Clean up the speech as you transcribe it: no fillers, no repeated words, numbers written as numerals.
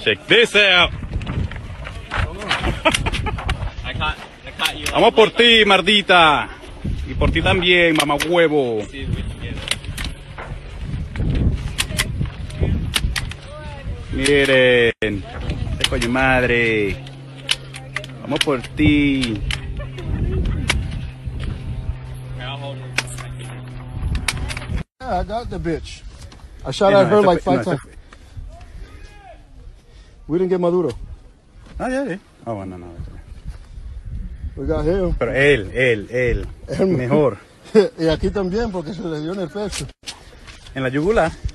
Check this out. I caught you. Vamos por ti, Mardita. Y por ti también, mamá huevo. See if we can get it. Miren. Este coño madre. Vamos por ti. Here, I'll hold it. Yeah, I got the bitch. I shot at her like 5 times. We didn't get Maduro. Ah, ya. Ah, bueno, no. We got him. Pero él. Mejor. Y aquí también, porque se le dio en el pecho. En la yugular.